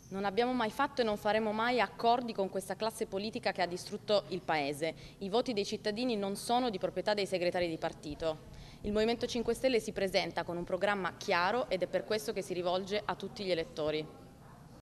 Non abbiamo mai fatto e non faremo mai accordi con questa classe politica che ha distrutto il Paese. I voti dei cittadini non sono di proprietà dei segretari di partito. Il Movimento 5 Stelle si presenta con un programma chiaro ed è per questo che si rivolge a tutti gli elettori.